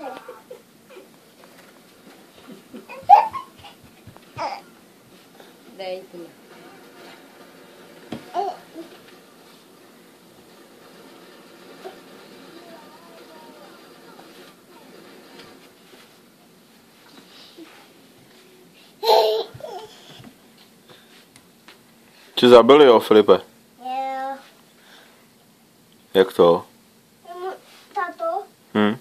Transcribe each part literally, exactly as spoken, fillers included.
Dej tu. Tě zabili, jo, Filipe? Jo. Jak to? Tato? Hm?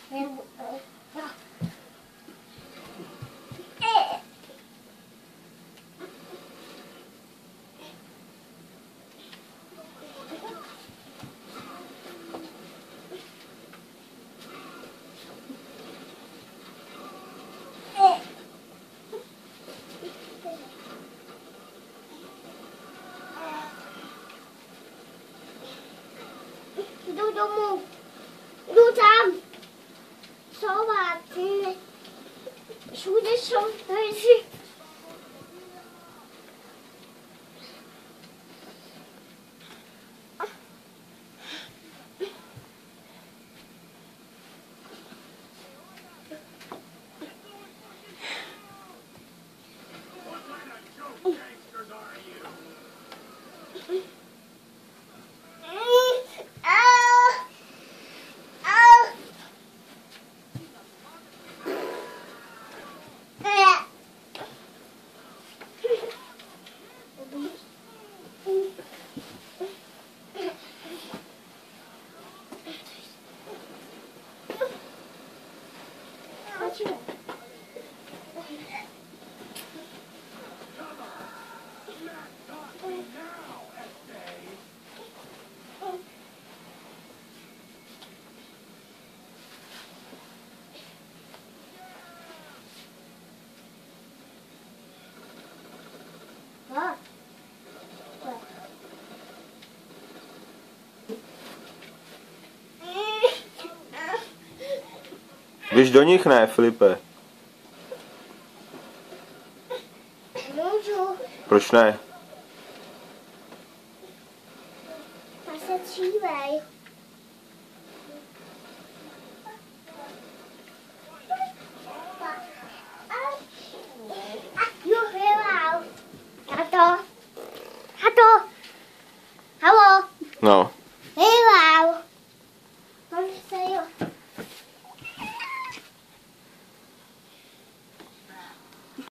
Jdu domů. Jdu tam. Sovat. Všude jsou lidi. Běž do nich, ne, Filipe? Můžu. Proč ne? Tak se dřívej. Jo, hledal. Tato.